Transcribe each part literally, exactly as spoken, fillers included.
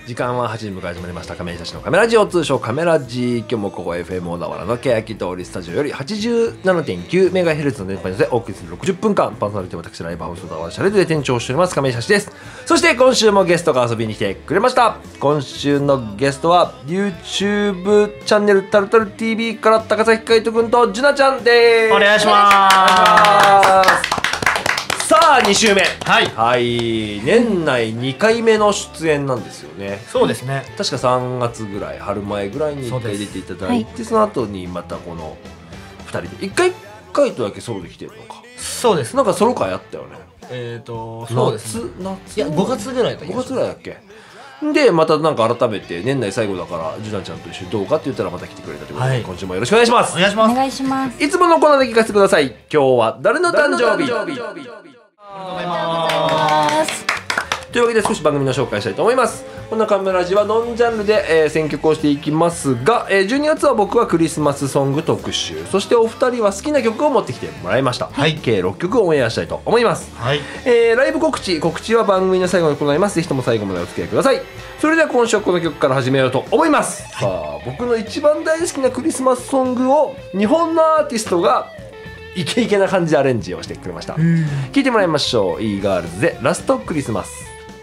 時間ははちじ迎え始まりました亀井たちのカメラジオ、通称カメラジ。今日もここ エフエム 小田原の欅通りスタジオより はちじゅうななてんきゅうメガヘルツ の電波に乗せお送りするろくじゅっぷんかん、パーソナリティは私ライブハウス小田原シャレドで店長をしております亀井たちです。そして今週もゲストが遊びに来てくれました。今週のゲストは YouTube チャンネルタルタル ティービー から高崎海人くんとジュナちゃんです。 お願いします。 さあに週目、 はい、 はい、年内にかいめの出演なんですよね。 そうですね、 確かさんがつぐらい、春前ぐらいにいっかい出ていただいて、 そ, その後にまたこのふたりでいっかいカイトだけソロで来てるのか。 そうです、 なんかソロ会あったよね。 えっ、ー、とそうですね、 夏夏いやごがつぐらいだごがつぐらいだっけ。でまたなんか改めて年内最後だからジュナちゃんと一緒にどうかって言ったらまた来てくれたということで、はい、今週もよろしくお願いします。 お願いします。 お願いします。 いつものコーナーで聞かせてください。今日は誰の誕生日。 ありがとうございます。 というわけで少し番組の紹介したいと思います。このカメラジはノンジャンルで、えー、選曲をしていきますが、えー、じゅうにがつは僕はクリスマスソング特集、そしてお二人は好きな曲を持ってきてもらいました、はい、計ろっきょくオンエアしたいと思います、はい。えー、ライブ告知告知は番組の最後に行います。ぜひとも最後までお付き合いください。それでは今週はこの曲から始めようと思います、はい。さあ僕の一番大好きなクリスマスソングを日本のアーティストがイケイケな感じでアレンジをしてくれました。聞いてもらいましょう。 e ガールズでラストクリスマス。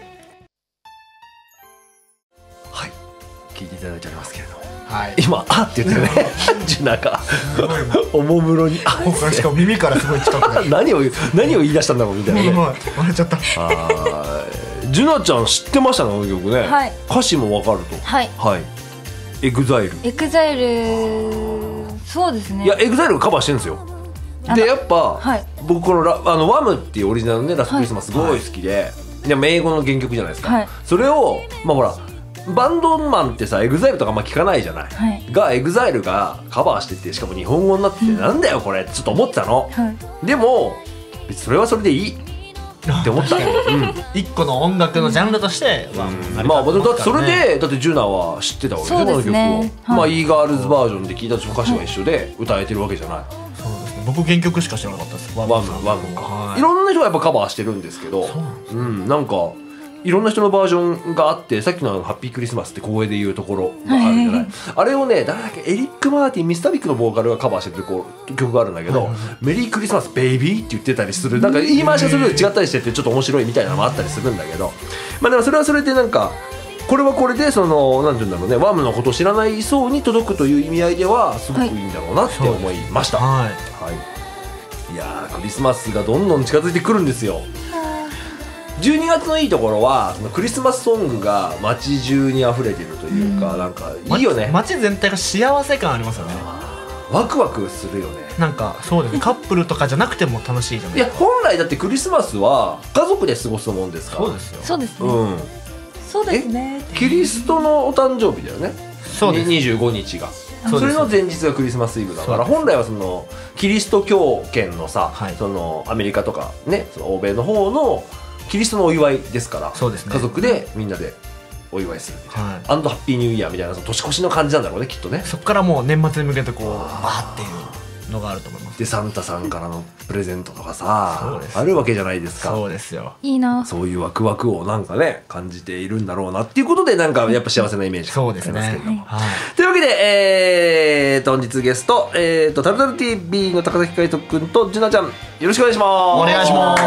はい、聞いていただいておりますけれども、はい、今あって言ったよねジュナがおもむろにあしかも耳からすごい近く何を何を言い出したんだろうみたいなね。 笑っちゃった。 あジュナちゃん知ってましたね、この曲ね、はい、歌詞も分かると。はい、はい、エグザイルエグザイルそうですね。 いやエグザイルがカバーしてるんですよ。でやっぱ、はい、僕このラあのワムっていうオリジナルのねラストクリスマスすごい好きで、はい、でも英語の原曲じゃないですか、はい、それをまあほらバンドマンってさエグザイルとかあんま聞かないじゃない、はい、がエグザイルがカバーしてて、しかも日本語になってて、うん、なんだよこれってちょっと思ってたの、はい、でも別にそれはそれでいいって思ったの、うん、 一個の音楽のジャンルとして、うん、 まあだってそれでだってジュナは知ってたわけでしょ、この曲を、はい、まあ e ガールズバージョンで聴いたとしても歌詞は一緒で歌えてるわけじゃない、はい。 僕原曲しか知らなかったです。 ワムワムか、はい、いろんな人がやっぱカバーしてるんですけど、うん、なんかいろんな人のバージョンがあって、さっきのハッピークリスマスって小声で言うところがあるじゃない、はい、あれをね誰だっけエリック・マーティンミスタービックのボーカルがカバーしてるこう曲があるんだけど、はい、メリークリスマスベイビーって言ってたりする、なんか言い回しがそれぞれ違ったりしててちょっと面白いみたいなのもあったりするんだけど、まあでもそれはそれでなんかこれはこれでそのなんていうんだろうね、ワムのことを知らない層に届くという意味合いではすごくいいんだろうなって思いました。はい、はい、いやークリスマスがどんどん近づいてくるんですよ。じゅうにがつのいいところはそのクリスマスソングが街中に溢れてるというか、うん、なんかいいよね。 街全体が幸せ感ありますよね。 ワクワクするよね。 なんかそうですねカップルとかじゃなくても楽しいじゃない。 いや本来だってクリスマスは家族で過ごすもんですから。 そうですよ。 そうですね、 うん、 そうですね。 キリストのお誕生日だよね。そうです。にじゅうごにちがそれの前日がクリスマスイブだから、本来はそのキリスト教圏のさ、はい、そのアメリカとかね、その欧米の方のキリストのお祝いですから、そうですね、家族でみんなでお祝いするみたいな、はい、アンドハッピーニューイヤーみたいな年越しの感じなんだろうねきっとね。 そこからもう年末に向けてこうバーっていうのがあると思います。 でサンタさんからのプレゼントとかさあるわけじゃないですか。 そうですよ。 いいな。 そういうワクワクをなんかね感じているんだろうなっていうことで、なんかやっぱ幸せなイメージがありますけれども、はい、というわけで、えー、と本日ゲスト、えー、とタルタル ティービー の高崎海人くんとジュナちゃんよろしくお願いします。 お願いします。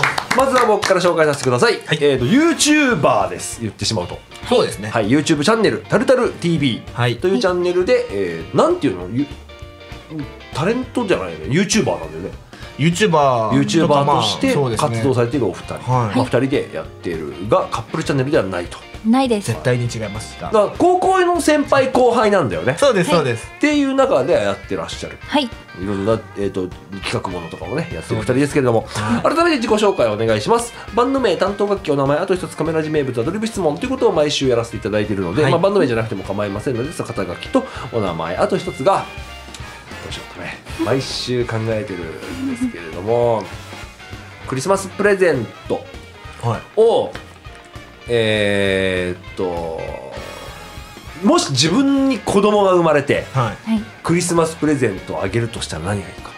まずは僕から紹介させてください、はい。えー、と YouTuber です言ってしまうと。 そうですね、 はい、YouTube チャンネルタルタル ティービー というチャンネルで、えー、なんていうのタレントじゃないよね YouTuber なんだよね。 YouTuber, YouTuber として活動されているお二人、まあふたりでやっているがカップルチャンネルではないと。 ないです。 絶対に違いますが、 だから高校の先輩後輩なんだよね。 そうですそうです、 っていう中でやってらっしゃる、 はい、いろんな、えー、と企画ものとかもねやってるふたりですけれども、はい、改めて自己紹介をお願いします。バンド名、担当楽器、お名前、あと一つカメラ字、名物、アドリブ質問ということを毎週やらせていただいているので、はい、まあ、バンド名じゃなくても構いませんので、その肩書きとお名前、あと一つがどうしようかね毎週考えてるんですけれどもクリスマスプレゼントを、はい、えー、っともし自分に子供が生まれて、はい、クリスマスプレゼントをあげるとしたら何がいいか。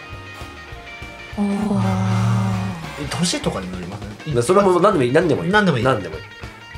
お年とかになりますね。 それも何でもいい。何でもいい。 何でもいい。 何でもいい。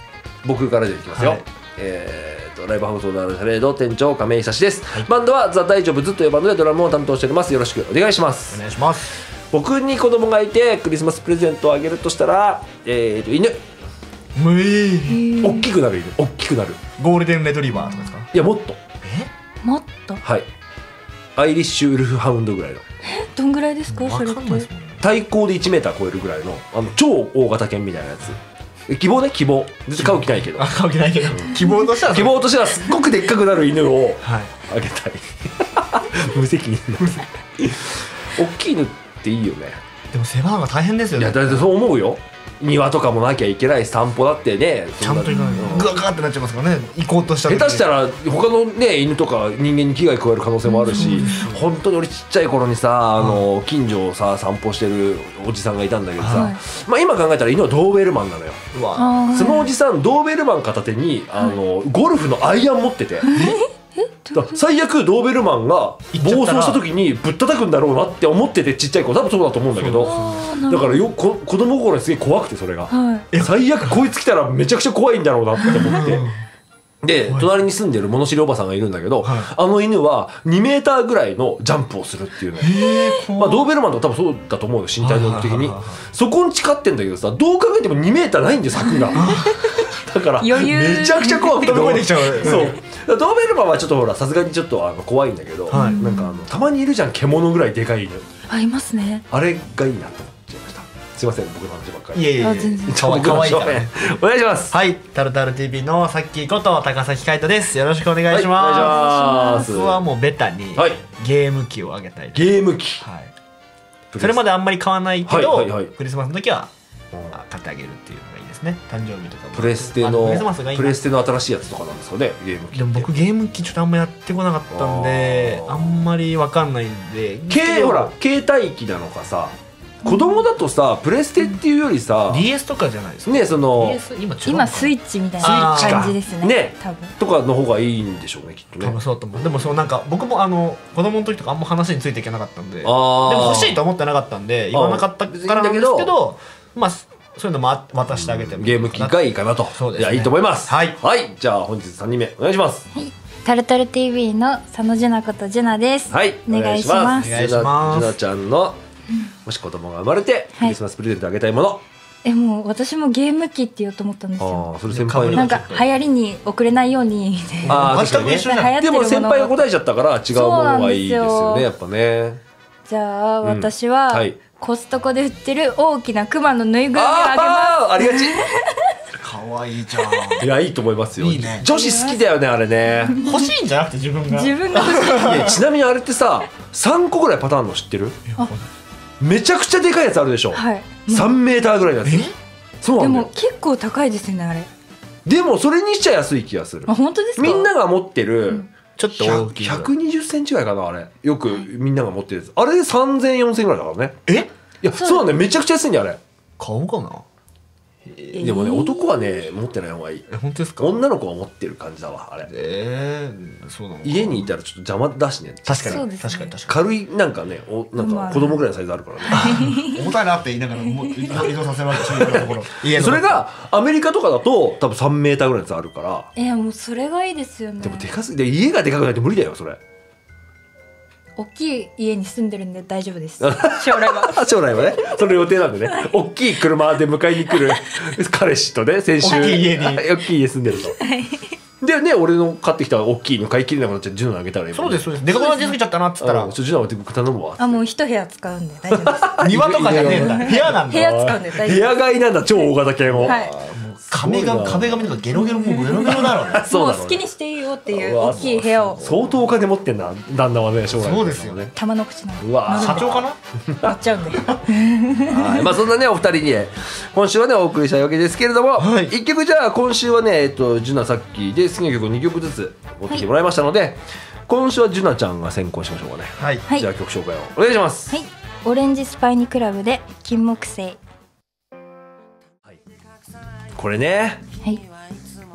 僕からでいきますよ、はい、えーとライブハウスオーナーのシャレード店長亀井久志です、はい、バンドはザ・大丈夫ズというバンドでドラムを担当しております。よろしくお願いします。 お願いします。 僕に子供がいてクリスマスプレゼントをあげるとしたら、えーと犬、 むい大きくなる犬、大きくなるゴールデンレトリバーとかですか？ いやもっとえもっとはい、アイリッシュウルフハウンドぐらいの。 えどんぐらいですかそれって？ 体高でいちメーター超えるぐらいの、あの超大型犬みたいなやつ。希望ね、希望。全然飼う気ないけど。 あ、飼う気ないけど。希望としては希望としてはすっごくでっかくなる犬をあげたい。無責任な。大きい犬っていいよね。 でも世話が大変ですよね。 いや、だってそう思うよ。庭とかもなきゃいけない散歩だってね、 ちゃんと行かないとグワガーってなっちゃいますからね。行こうとしたら下手したら他のね犬とか人間に危害加える可能性もあるし、本当に俺ちっちゃい頃にさ、あの近所をさ散歩してるおじさんがいたんだけどさ、まあ今考えたら犬はドーベルマンなのよ。そのおじさんドーベルマン片手にあのゴルフのアイアン持ってて、最悪ドーベルマンが暴走した時にぶったたくんだろうなって思ってて、ちっちゃい子多分そうだと思うんだけど、だからよこ子供心にすげえ怖くて、それが、はい、最悪こいつ来たらめちゃくちゃ怖いんだろうなって思ってで隣に住んでる物知りおばさんがいるんだけど、はい、あの犬はにメーターぐらいのジャンプをするっていうね。まあドーベルマンとか多分そうだと思うよ、身体能力的に。そこに誓ってんだけどさ、どう考えてもにメーターないんで柵がだからめちゃくちゃ怖くて動いてきちゃう。そうドーベルマンはちょっとほらさすがにちょっとあの怖いんだけど、はい、なんかあのたまにいるじゃん、獣ぐらいでかい犬。 ありますね。 あれがいいなと思っちゃいました。すいません、僕の話ばっかり。 いやいやいや、全然かわいいからね。 お願いします。 はい、タルタル ティーブイ のさっきこと高崎海人です。よろしくお願いします。 はい、お願いします。 僕はもうベタにゲーム機をあげたい。 ゲーム機。 はい。それまであんまり買わないけど、クリスマスの時は買ってあげるっていうのがいいですね。誕生日とかも。 プレステのプレステの新しいやつとかなんですかね、ゲーム機。 でも僕ゲーム機ちょっとあんまやってこなかったんで、あんまりわかんないんで。 けほら携帯機なのかさ。子供だとさ、プレステっていうよりさ、 ディーエス とかじゃないですかね、そのディーエス 今違う今スイッチみたいな感じですね。 ね、多分とかの方がいいんでしょうね、きっとね。 多分そうと思う。でもそうなんか僕もあの子供の時とかあんま話についていけなかったんで、でも欲しいと思ってなかったんで言わなかったからなんですけど、まあそういうのも渡してあげてもゲーム機がいいかなと。いや、いいと思います。はい、じゃあ本日さんにんめお願いします。 タルタル ティーブイ の佐野ジュナことジュナです。 はい、 お願いします。 お願いします。ジュナちゃんのもし子供が生まれてクリスマスプレゼントあげたいもの。 え、もう私もゲーム機って言おうと思ったんですよ。 あ、それ先輩なんか流行りに遅れないように。 ああ、確かにね。でも先輩が答えちゃったから違うものがいいですよね、やっぱね。 じゃあ私はコストコで売ってる大きなクマのぬいぐるみをあげます。 あありがち。 可愛いじゃん。 いや、いいと思いますよ。 いいね。 女子好きだよね、あれね。 欲しいんじゃなくて自分が。 自分が欲しい。 いや、ちなみにあれってさ、さんこぐらいパターンの知ってる？めちゃくちゃでかいやつあるでしょ。はい。さんメーターぐらいのやつ。そうなんだよ。 でも結構高いですよね、あれ。 でもそれにしちゃ安い気がする。 あ、本当ですか？ みんなが持ってるちょっと大きいひゃくにじゅっセンチぐらいかな、あれ。よくみんなが持ってるやつ。あれでさんぜんよんせんぐらいだからね。え？いや、そうなんだよ。めちゃくちゃ安いんだよ、あれ。 買おうかな。 でもね、男はね持ってない方がいい。 本当ですか？ 女の子は持ってる感じだわ、あれ。 ええ、そうなの。 家にいたらちょっと邪魔だしね。 確かに確かに確かに。 軽いなんかね、おなんか子供ぐらいのサイズあるからね。 重たいなって言いながらもう移動させるわけですよ、ところ。 それがアメリカとかだと多分さんメーターぐらいのやつあるから。 いや、もうそれがいいですよね。 でもでかすぎて家がでかくないと無理だよ、それ。 大きい家に住んでるんで大丈夫です。将来は将来はね、その予定なんでね。大きい車で迎えに来る彼氏とね、先週大きい家に大きい家住んでると。でね、俺の買ってきた大きいの買い切れなくなっちゃってジュナあげたらいい。 そうですそうです。でかくなりすぎちゃったなっつったら、ちょっとジュナは頼むわ。 あ、もう一部屋使うんで大丈夫です。 庭とかじゃねえんだ。部屋なんだ。 部屋使うんで大丈夫。 部屋買いなんだ、超大型犬を。 はい。 壁が壁紙とかゲロゲロもうゲロゲロだろうね。 もう好きにしていいよっていう大きい部屋を。 相当お金持ってんだ、旦那はね、将来。 そうですよね。 玉の口の。 うわ、 社長かな？ なっちゃうんで。 はい、まあそんなねお二人に今週はねお送りしたいわけですけれども、一曲じゃあ今週はねえっとジュナさっきで好きな曲にきょくずつ持ってきてもらいましたので、今週はジュナちゃんが先行しましょうかね。はい。じゃあ曲紹介をお願いします。 はい。オレンジスパイニクラブで金木犀。 これね、 はい、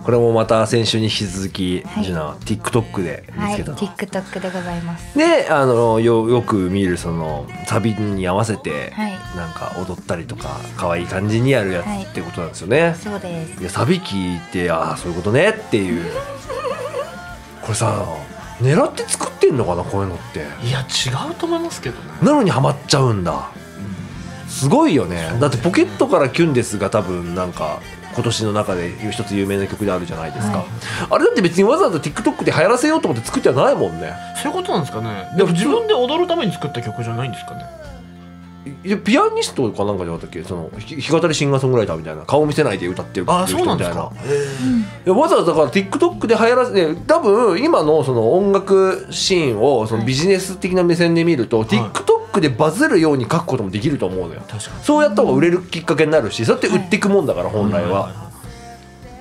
これもまた先週に引き続き、はい、ジュナは TikTok で見つけた、 はい、TikTok でございます。 であの よ, よく見るそのサビに合わせて、はい、なんか踊ったりとか可愛い感じにやるやつ、はい、ってことなんですよね。 そうです。 いやサビ聞いてああそういうことねっていうこれさ狙って作ってんのかなこういうのって。 いや違うと思いますけどね。 なのにハマっちゃうんだ、うん、すごいよね。だってポケットからキュンですが多分なんか今年の中で一つ有名な曲であるじゃないですか、はい、あれだって別にわざわざ TikTok で流行らせようと思って作ってはないもんね。 そういうことなんですかね。でも自分で踊るために作った曲じゃないんですかね。 いやピアニストかなんかじゃなかったっけ、その弾き語りシンガーソングライターみたいな顔見せないで歌ってるあそうなんですか。 いやわざわざだから TikTok で流行らせて多分今のその音楽シーンをそのビジネス的な目線で見ると、はい、TikTok でバズるように書くこともできると思うのよ。確かにそうやった方が売れるきっかけになるし、そうやって売っていくもんだから本来は、はい、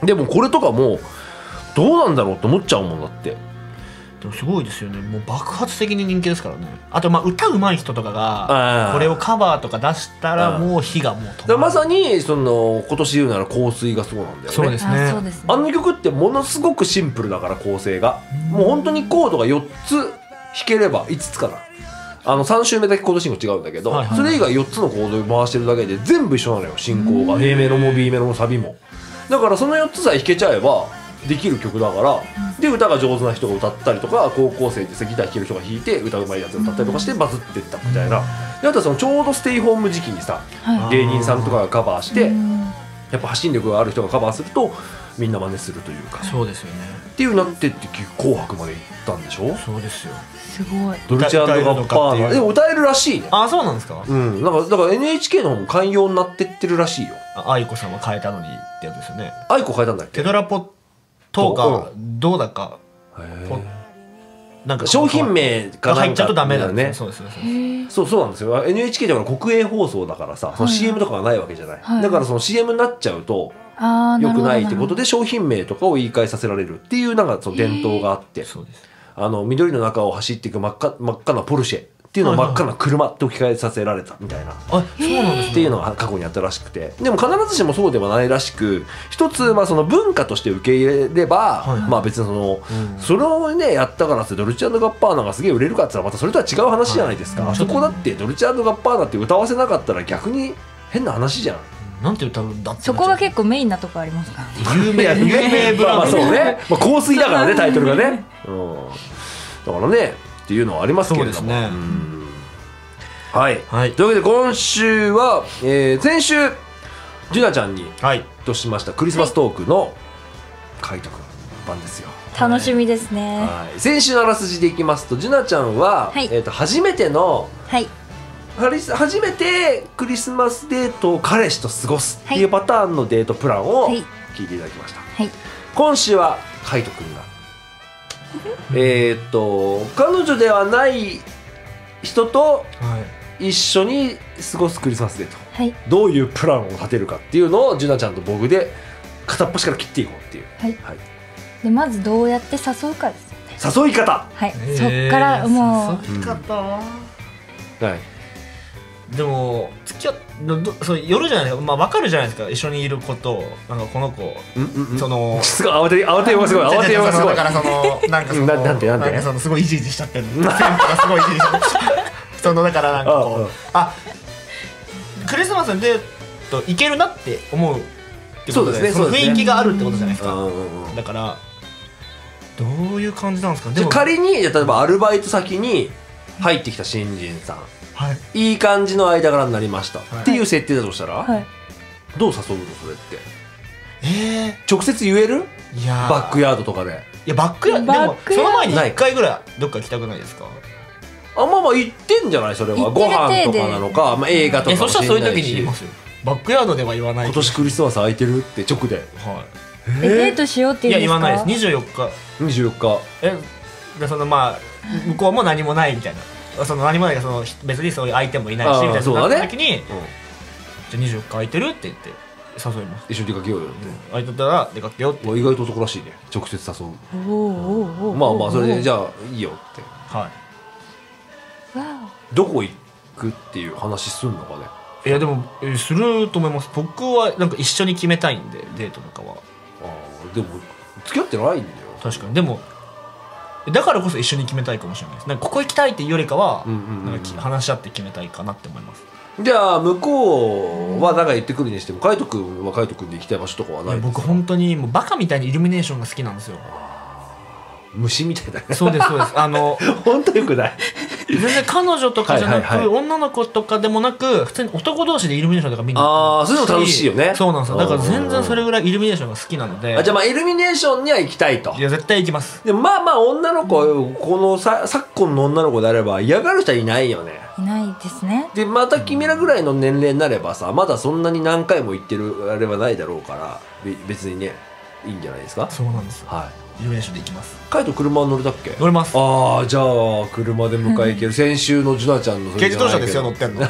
でもこれとかもどうなんだろうと思っちゃうもんだって。 でもすごいですよね。もう爆発的に人気ですからね。あとまあ歌うまい人とかがこれをカバーとか出したらもう火がもう止まる。 まさにその今年言うなら香水がそうなんだよね。 そうですね。 あの曲ってものすごくシンプルだから構成がもう本当にコードがよっつ弾ければいつつかなあのさん週目だけコード進行違うんだけど、はいはい、それ以外よっつのコードを回してるだけで全部一緒なのよ進行が。 A メロも B メロもサビもだからそのよっつさえ弾けちゃえばできる曲だから、で歌が上手な人が歌ったりとか高校生でギター弾ける人が弾いて歌うまいやつが歌ったりとかしてバズっていったみたいな。であとはそのちょうどステイホーム時期にさ、はい、芸人さんとかがカバーしてやっぱ発信力がある人がカバーするとみんな真似するというか。 そうですよねっていうなってって紅白まで行ったんでしょ。 そうですよ。 すごい。 ドルチェ&ガッパーナでも歌えるらしいね。 あそうなんですか。 うんなんかだから エヌエイチケー の方も寛容になってってるらしいよ。 愛子さんは変えたのにってやつですよね。 愛子変えたんだっけ。 テドラポとかどうだかなんか商品名か入っちゃうとダメだね。そうですね。そうそうなんですよ。 エヌエイチケー だから国営放送だからさ、その シーエム とかがないわけじゃない、はい、だからその シーエム になっちゃうと良くないってことで商品名とかを言い換えさせられるっていうなんかその伝統があって、そうです。あの緑の中を走っていく真っ赤、真っ赤なポルシェっていうのを真っ赤な車って置き換えさせられたみたいな、 あそうなんですね、 っていうのが過去にあったらしくて、でも必ずしもそうではないらしく、一つまあその文化として受け入れれば、はいはい、まあ別にその、うん、それをねやったからってドルチェ&ガッパーナがすげえ売れるかって言ったらまたそれとは違う話じゃないですか、はい、あそこだってドルチェ&ガッパーナって歌わせなかったら逆に変な話じゃん。 なんて歌うんだって。 そこが結構メインなとこありますからね。有名有名ブランド。 まあそうね。まあ香水だからねタイトルがね。うん。だからねっていうのはありますけれども。そうですね。うんはい、はい、というわけで今週は、えー、先週ジュナちゃんに、はい、としましたクリスマストークの海斗くん版ですよ。 楽しみですね、 はい、先週のあらすじでいきますとジュナちゃんは、はい、えー、と初めての、はい、初めてクリスマスデートを彼氏と過ごすっていうパターンのデートプランを聞いていただきました、はい、今週は海斗くんがえっと彼女ではない人と、はい一緒に過ごすクリスマスデート、はい、どういうプランを立てるかっていうのをジュナちゃんと僕で片っ端から切っていこうっていう、はいはい、 でまずどうやって誘うかですよね。 誘い方、 はい、そっからもう誘い方、うん、はい、 でも付き合っそう夜じゃないですか、まあ、分かるじゃないですか一緒にいることなんかこの子、うんうんうん、そのすごい慌て慌てようがすごい慌てようがすごいだからそのなんかそのななんてなんてなんかそのすごいイジイジしちゃってるの先輩がすごいイジイジしちゃってそのだからなんかこうあクリスマスにデート行けるなって思うってことで、ね、その雰囲気があるってことじゃないですか、うんうんうん、だからどういう感じなんですか。 でも仮に例えばアルバイト先に入ってきた新人さん、はい、いい感じの間柄になりました、はい、っていう設定だとしたら、はい、どう誘うのそれって、 えー、 直接言える？いやバックヤードとかで。 いやバックヤードでもその前にいっかいぐらいどっか行きたくないですか？ あまあまあ言ってんじゃないそれはご飯とかなのか、まあ、映画とかもしれないし。そしたらそういう時に言いますよ。バックヤードでは言わない。 今年クリスマス空いてるって直で、はい、 えデートしようって言うんですか？ いや言わないです。にじゅうよっかにじゅうよっかえでそのまあ向こうも何もないみたいなその何もないかその別にそういう相手もいないしみたいなそうなった時に、うん、じゃあにじゅうよっか空いてるって言って誘います。 一緒に出かけようよって、うん、 空いてたら出かけようって。 意外と男らしいね直接誘う。おおおまあまあそれでじゃあいいよって。はい。どこ行くっていう話すんのかね。 いやでもすると思います。僕はなんか一緒に決めたいんでデートとかは。 あでも付き合ってないんだよ。 確かに。でもだからこそ一緒に決めたいかもしれないです。なんかここ行きたいっていうよりかは、なんか話し合って決めたいかなって思います。 じゃあ向こうは何か言ってくるにしても、海斗君は海斗君で行きたい場所とかはないですか？ 僕本当にもうバカみたいにイルミネーションが好きなんですよ。 虫みたいだね。 そうですそうです。あの本当よくない。 全然彼女とかじゃなく、はいはいはい、女の子とかでもなく普通に男同士でイルミネーションとか見に行って、 ああそういうの楽しいよね。 そうなんですよ。だから全然それぐらいイルミネーションが好きなので。 あ、じゃあまあイルミネーションには行きたいと。 いや絶対行きます。 でもまあまあ女の子、このさ昨今の女の子であれば嫌がる人はいないよね。 いないですね。 でまた君らぐらいの年齢になればさ、まだそんなに何回も行ってるあれはないだろうから、別にねいいんじゃないですか。 そうなんですよ。 はい、 イルミネーションで行きます。 カイト車乗れたっけ？ 乗れます。 ああ、じゃあ車で迎え行ける。先週のジュナちゃんの軽自動車ですよ乗ってんの。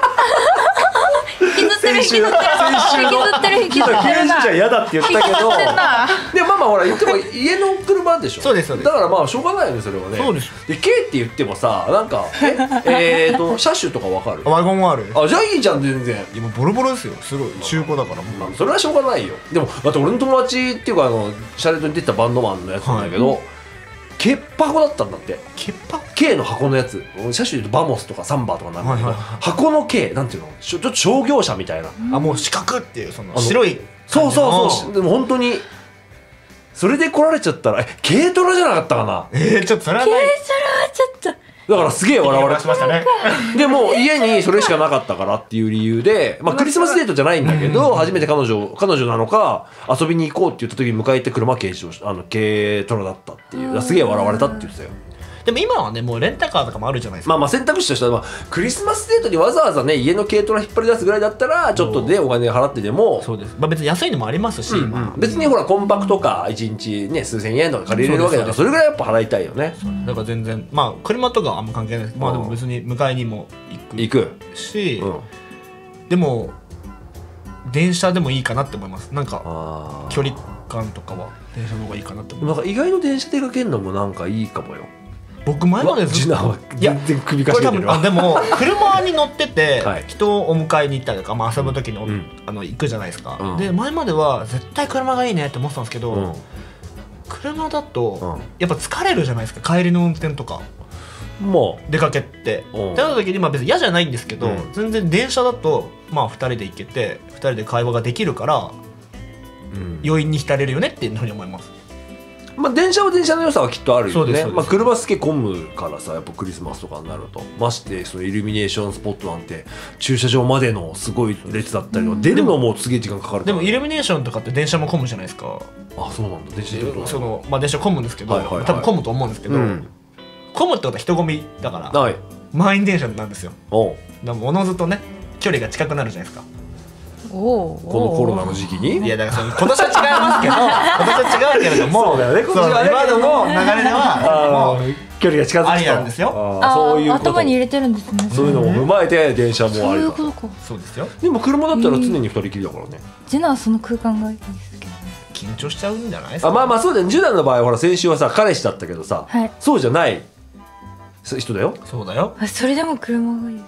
引きずってる引きずってる引きずってるな。 軽自動車嫌だって言ったけど、でもまあまあほら言っても家の車でしょ。 そうですそうです。 だからまあしょうがないよねそれはね。 そうです。 で軽って言ってもさ、なんかええーと車種とかわかる？ ワゴンもある。 あ、じゃあいいじゃん全然。 今ボロボロですよ。すごい中古だからもう。 それはしょうがないよ。でもだって俺の友達っていうかあのシャレットに出てたバンドマンのやつなんだけど、はい、ケッ箱だったんだって。 ケッ箱？ K の箱のやつ、車種で言うとバモスとかサンバーとかなんだけど、 はいはいはい、 箱の K なんていうの、ちょっと商業車みたいな。 あ、もう四角っていうその白い。 そうそうそう。でも本当にそれで来られちゃったら、え、軽トラじゃなかったかな。 えー、ちょっとそれはない。 軽トラはちょっと。 だからすげえ笑われてましたね。 でも家にそれしかなかったからっていう理由で、まあクリスマスデートじゃないんだけど、初めて彼女彼女なのか遊びに行こうって言った時に迎えて車軽自動車、あの軽トラだったっていう、すげえ笑われたって言ってたよ。 でも今はねもうレンタカーとかもあるじゃないですか。 まあまあ選択肢としては、まあ、クリスマスデートにわざわざね家の軽トラ引っ張り出すぐらいだったらちょっとでお金払ってでも、 そうです、まあ、別に安いのもありますし、うんうん、別にほらコンパクトカーいちにちね数千円とか借りれるわけだから、それぐらいやっぱ払いたいよね。 だから全然まあ車とかはあんま関係ないです。まあでも別に迎えにも行く行くし、 うん、 でも電車でもいいかなって思います。なんか距離感とかは電車の方がいいかなって思います。 なんか意外と電車出かけるのもなんかいいかもよ。 僕前までジュナは全然首かしげてるわ。 でも車に乗ってて人をお迎えに行ったりとか、まあ、遊ぶ時に、うん、あの行くじゃないですか、うん、で前までは絶対車がいいねって思ってたんですけど、うん、車だとやっぱ疲れるじゃないですか、帰りの運転とか。もう出かけってってなった時に、まあ別に嫌じゃないんですけど、うん、全然電車だとまあふたりで行けてふたりで会話ができるから、うん、余韻に浸れるよねっていうふうに思います。 まあ電車は電車の良さはきっとあるよね。まあ車すげえ混むからさ、やっぱクリスマスとかになると、ましてそのイルミネーションスポットなんて駐車場までのすごい列だったりは出るのもすげえ時間かかるから、ね、 でもイルミネーションとかって電車も混むじゃないですか。 あ、そうなんだ。電車とそのまあ電車混むんですけど、はいはいはい、多分混むと思うんですけど、うん、混むってことは人混みだから、はい、満員電車なんですよ。おうだからおのずとね距離が近くなるじゃないですか。 おこのコロナの時期に。 いやだからその今年は違いますけど今年は違うけれども、 そうだよね、今年はね、 今の流れではもう距離が近づくとありなんですよ。 あ、そういう頭に入れてるんですね。 そういうのも踏まえて電車もありだ。 そういうことか。 そうですよ。 でも車だったら常に二人きりだからね。 ジュナはその空間がいいですけどね。 緊張しちゃうんじゃないですか。 あ、まあまあそうだよね。ジュナの場合ほら先週はさ彼氏だったけどさ、はい、そうじゃない人だよ。 そうだよ。 あ、それでも車がいいです。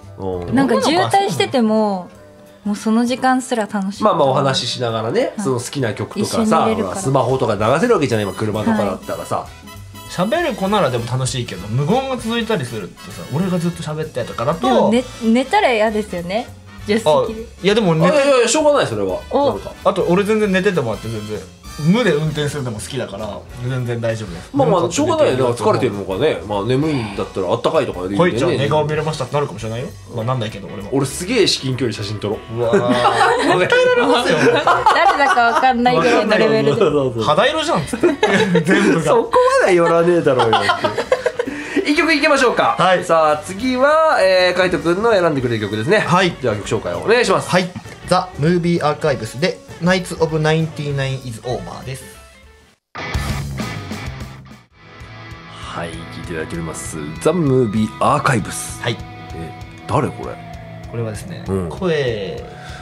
なんか渋滞しててももうその時間すら楽しい。 まあまあお話ししながらね、はい、その好きな曲とかさ、ほらスマホとか流せるわけじゃない今車とかだったらさ。 喋、はい、る子ならでも楽しいけど無言が続いたりするとさ、俺がずっと喋ってとかだと、 ね、寝たら嫌ですよね。助手席で。 いやでも寝て、 いやいやしょうがないそれは。なんかあと俺全然寝ててもらって全然。無で運転するのも好きだから全然大丈夫です。 まあまあしょうがないよね。疲れてるのかね、まあ眠いんだったらあったかいとかでいいよね。 こいちゃん寝顔見れましたってなるかもしれないよ。まあなんないけど俺も。 俺すげえ至近距離写真撮ろう。 うわー耐えられますよ。 誰だかわかんないぐらいのレベルで肌色じゃんっつって全部が。 そこまで寄らねえだろうよって。一曲いきましょうか。はい。さあ次はえー海斗くんの選んでくれる曲ですね。はい。じゃあ曲紹介をお願いします。 はい。ザ・ムービーアーカイブスでナイツ・オブ・ナインティナイン・イズ・オーバーです。 はい、聞いていただいておりますザ・ムービーアーカイブス。 はい。 え誰これ。 これはですね、うん、声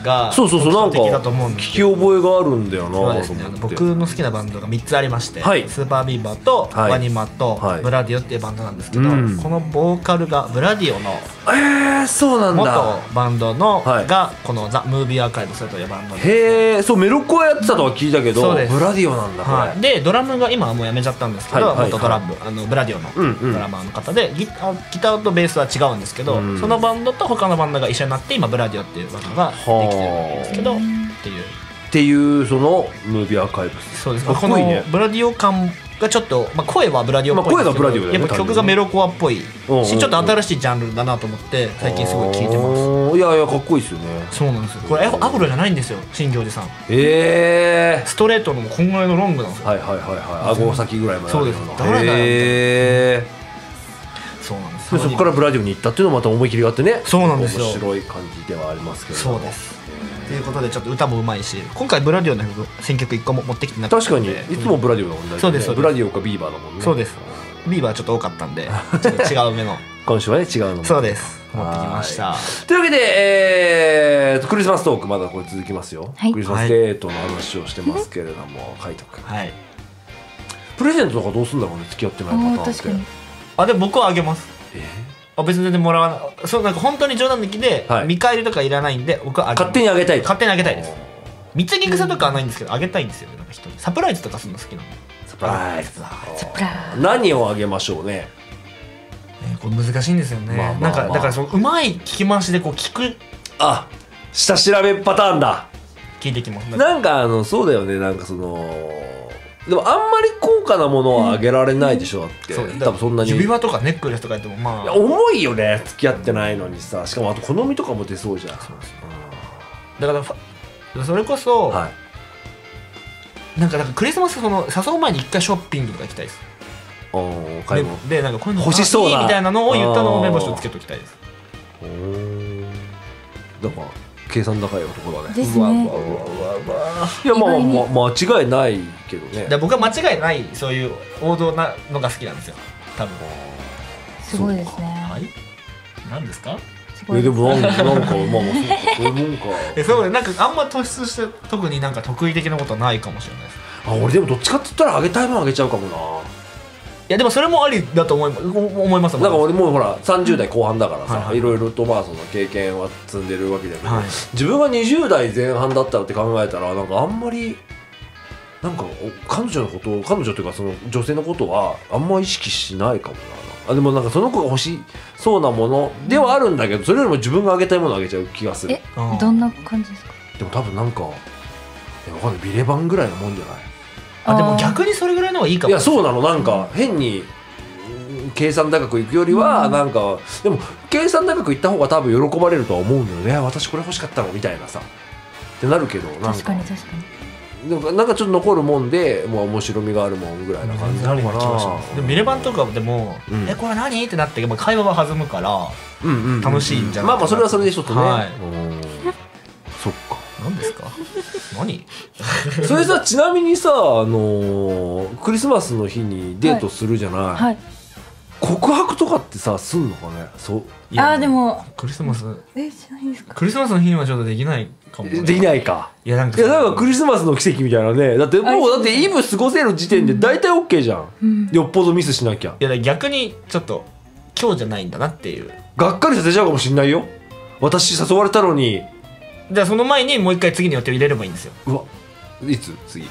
がそうそうそう、なんか特徴的だと思うん聞きですけど、 覚えがあるんだよな。 そうですね、あの僕の好きなバンドがみっつありまして、 はいスーパービーバーとはいワニマとはいブラディオっていうバンドなんですけど、 うんこのボーカルがブラディオのえー、そうなん元だ。 バンドの、 はいがこのザ・ムービーアーカイブスというバンドで、 へえ、そうメロコアやってたとは聞いたけど、 そうですブラディオなんだこれ。 はい、でドラムが今はもうやめちゃったんですけど、 はいはいはい元ドラムあのブラディオのうんうんドラマーの方で、ギあギターとベースは違うんですけど、 うんそのバンドと他のバンドが一緒になって今ブラディオっていうバンドができてるんですけどっていうっていうそのムービーアーカイブス。 そうですかっこいいねこのブラディオ感がちょっと、まあ、声はブラディオっぽいんですけど、 まあ声がブラディオだよねやっぱ曲がメロコアっぽいし、 うんうんうんちょっと新しいジャンルだなと思って最近すごい聴いてます。 す。いやいやかっこいいですよね。 そうなんですよ、これアフロじゃないんですよ、新行寺さん。 ええストレートのこんぐらいのロングなんですよ。 はいはいはいはい。顎先ぐらいまであるような。 そうです誰だよみたいなへえ。 そうなんですでそこからブラディオに行ったっていうのもまた思い切りがあってね。 そうなんですよ面白い感じではありますけど。 そうですということでちょっと歌もうまいし、今回ブラディオの選曲いっこも持ってきてなかった確かので、 にいつもブラディオだもんね。 そうですそうですブラディオかビーバーだもんね。 そうです。ビーバーちょっと多かったんでちょっと違う目の今週はね違うのも。 そうです持ってきました。 というわけで、えー、クリスマストークまだこれ続きますよ、 はいクリスマスデートの話をしてますけれども、海斗君はい。 プレゼントとかどうすんだろうね、付き合ってないパターンって。 あー確かに。 あでも僕はあげます。 えあ別に全然もらわない。そうなんか本当に冗談抜きで、 はい見返りとかいらないんで僕はあげます。 勝手にあげたいと。 勝手にあげたいです。貢ぎ草とかはないんですけどあげたいんですよね。なんか人にサプライズとかするの好きなの。 サプライズ。 サプライズ。 何をあげましょうね。 えーこれ難しいんですよね。 まあまあまあなんかだからそのうまい聞き回しでこう聞くあ、下調べパターンだ。 聞いてきます。 なんかあのそうだよね、なんかそのでもあんまり高価なものはあげられないでしょ、だってそう多分そんなに。 指輪とかネックレスとかやってもまあいや重いよね、付き合ってないのにさ。しかもあと好みとかも出そうじゃん。 だからファそれこそ、 はい。 なんかなんかクリスマスその誘う前に一回ショッピングとか行きたいです。 おー買い物。 ででなんかこういうの欲しそうないいみたいなのを言ったのを目星をつけときたいです。 おーだから計算高い男だね。 ですね。 うわうわうわうわいやまあ、 意外にまあ、間違いないけどね。 で僕は間違いないそういう王道なのが好きなんですよ多分。 すごいですね。 はい何ですか？ えすごいでですもなんかなんかまあまあそうか、そういうもんか。 えそうでなんかあんま突出して特になんか得意的なことはないかもしれないです。 あ、俺でもどっちかって言ったらあげたいものあげちゃうかもな。 いやでもそれもありだと思います思います。 なんか俺もうほらさんじゅう代後半だからさ、 はいはいいろいろとまあその経験は積んでるわけだけど、 はい自分がにじゅう代前半だったらって考えたらなんかあんまりなんかお彼女のことを彼女というかその女性のことはあんま意識しないかもな。あでもなんかその子が欲しそうなものではあるんだけど、それよりも自分があげたいものをあげちゃう気がする。 え、どんな感じですか？ でも多分なんかえわかんない、ビレバンぐらいのもんじゃない。 あでも逆にそれぐらいの方がいいかも。 いやそうなの、なんか変にうん計算高くいくよりはなんか、でも計算高くいった方が多分喜ばれるとは思うんだよね。私これ欲しかったのみたいなさってなるけど、なん確かかに確かに。 なんかなんかちょっと残るもんでもう面白みがあるもんぐらいな感じなのかな。 でもミレバンとかでも「 うんえこれ何?」ってなってまあ会話は弾むからうんうんうんうん楽しいんじゃないかなまあまあそれはそれでちょっとね、 はいうんそっか。 何ですか何それさ、ちなみにさ、あのークリスマスの日にデートするじゃない、 はい。 告白とかってさすんのかね。そういやあーでもクリスマスえしないですか？ クリスマスの日にはちょっとできないかも。 できないか。 いやなんかいやなんかクリスマスの奇跡みたいなね。だってもうだってイブ過ごせる時点で大体 OK じゃん、 うん。 よっぽどミスしなきゃ。 いや逆にちょっと今日じゃないんだなっていう。 がっかりさせちゃうかもしんないよ。私誘われたのに。 じゃあその前にもう一回次の予定を入れればいいんですよ。 うわいつ次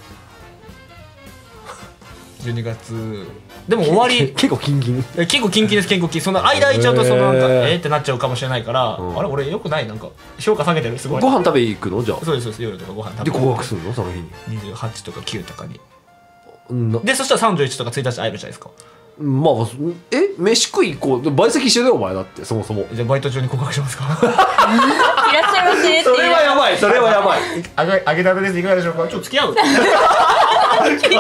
じゅうにがつでも終わり結構キンキン。 え結構キンキンです結構キンその間空いちゃうとそのなんかへーえーってなっちゃうかもしれないから、 うんあれ俺よくないなんか評価下げてるすごい。 ご飯食べ行くのじゃあ。 そうですそうです夜とかご飯食べでて告白するのその日に。 にじゅうはちとかきゅうとかにうんなでそしたらさんじゅういちとかついたち会えるじゃないですか。 まあえ飯食い行こう。で倍先一緒だよお前だってそもそも。 じゃあバイト中に告白しますかいらっしゃいませっていう。 それはやばいそれはやばい。 あげあげたてですいかがでしょうか。ちょっと付き合う軽い。それ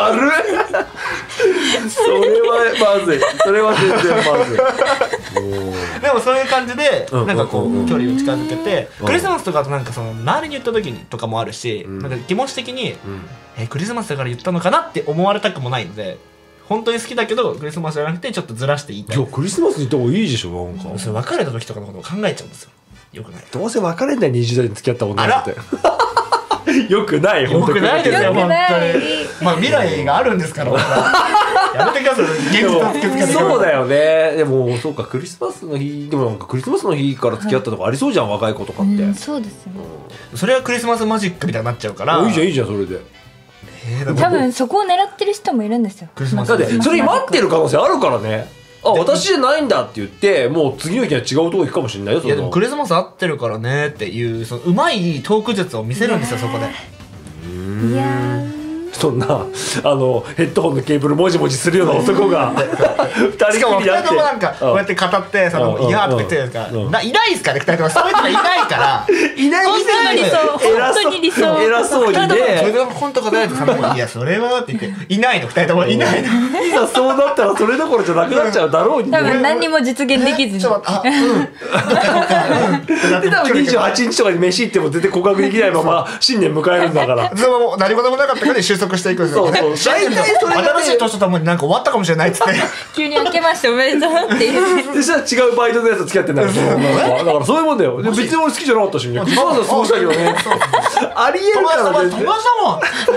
はまずい。それは全然まずい。 でもそういう感じでうんなんかこうんうんう距離を近づけてうんクリスマスとかとなんかその周りに言った時にとかもあるしんなんか気持ち的にうんえクリスマスだから言ったのかなって思われたくもないので本当に好きだけどクリスマスじゃなくてちょっとずらして言いたい。 いやクリスマスに行った方がいいでしょなんか。 それ別れた時とかのことを考えちゃうんですよ。 よくない。 どうせ別れんだよにじゅう代に付き合った女の子ってよくないよくないですよ本当に。まあ未来があるんですからやめてください。現実をつけつけて。 そうだよね。でもそうか、クリスマスの日でもなんかクリスマスの日から付き合ったとかありそうじゃん、若い子とかって、 うん、そうですね。 それはクリスマスマジックみたいになっちゃうから。 いいじゃんいいじゃんそれで。 多分そこを狙ってる人もいるんですよ。 クリスマスだってそれに待ってる可能性あるからね。あ、私じゃないんだって言ってもう次の日は違うとこ行くかもしれないよ。 いやでもクリスマス合ってるからねっていうそのうまいトーク術を見せるんですよそこで。 いやそんなあのヘッドホンのケーブルもじもじするような男がふたりきりになって、しかもふたりともなんかこうやって語ってそのいやーとか言ってるんですから、いないですかねふたりとも。そういう人がいないからいないいない理想本当に理想偉そうにね。 それで本当か誰とかいやそれはって言っていないのふたりともいないの。 いざそうなったらそれどころじゃなくなっちゃうだろうに。 多分何にも実現できずに。 ちょっと待ってあうんで多分にじゅうはちにちとかに飯行っても全然告白できないまま新年迎えるんだから。 そのもう何事もなかったから収束していくんですよ。 そうそう大体それがね新しい年とともになんか終わったかもしれないっつって急に明けましておめでとうって言って。 でしたら違うバイトのやつと付き合ってんだからだからそういうもんだよ。別に俺好きじゃなかったしクリスマスは過ごしたけどね。ありえるからね。 友達だも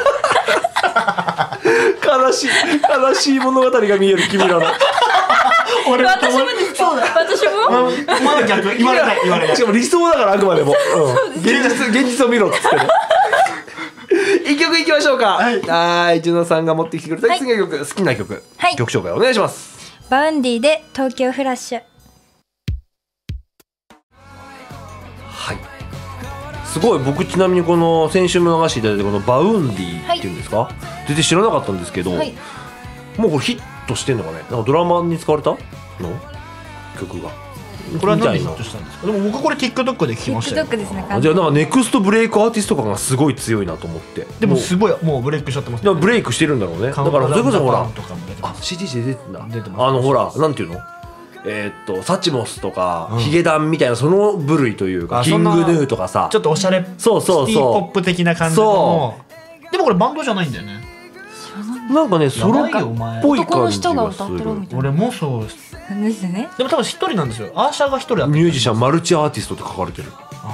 ん。 悲しい悲しい物語が見える君らの。 俺私もですか。私もまだ逆言われない言われない。 しかも理想だからあくまでも、うん、現実現実を見ろっつってね。一曲いきましょうか。はい、ジュノさんが持ってきてくれた次の曲、好きな曲、はい、曲紹介お願いします。 バウンディで東京フラッシュ。 はい、すごい。僕ちなみにこの先週も流していただいたこのバウンディっていうんですか、はい、全然知らなかったんですけど、はい、もうこれヒットしてんのかね。なんかドラマに使われたの曲が。 これは何でヒットしたんですか。でも僕これ TikTok で聞きましたよ。 TikTok ですね。 じゃあなんかネクストブレイクアーティスト感がすごい強いなと思って。 でもすごいもうブレイクしちゃってます、ね、 ブレイクしてるんだろうね。だからそれこそほらあ シーディー で出てんだ。 出てます。 あのほらなんていうのえー、っとサチモスとか、うん、ヒゲダンみたいなその部類というかキングヌーとかさ、 ちょっとおしゃれそうそうそうシティポップ的な感じの。でもこれバンドじゃないんだよね。 なんかねソロっぽい感じがする。 俺もそうですね。 でも多分一人なんですよ。アーシャーが一人だった。 ミュージシャンマルチアーティストって書かれてる。